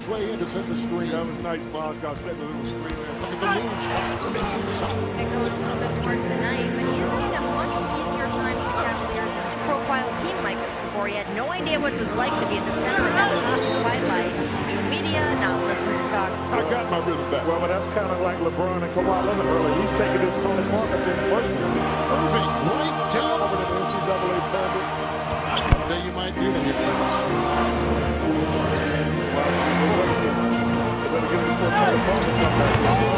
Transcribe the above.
play in to set the screen. That was nice, Bonds. Got set the little screen in. Look at the moves. Get going a little bit more tonight, but he is having a much easier time with the Cavaliers. Profile team like this before. He had no idea what it was like to be in the center of that hot spotlight. Social media, not listen to talk. I got my rhythm back. Well, but that's kind of like LeBron and Kawhi Leonard earlier. He's taking this Tony Parker thing personally. Irving, right down. Over the NCAA tournament. Someday you might do that. They better get it before Tony Parker comes back.